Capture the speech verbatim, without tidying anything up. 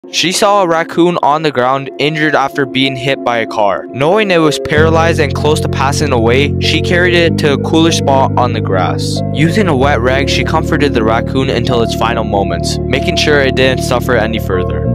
She saw a raccoon on the ground, injured after being hit by a car. Knowing it was paralyzed and close to passing away, she carried it to a cooler spot on the grass. Using a wet rag, she comforted the raccoon until its final moments, making sure it didn't suffer any further.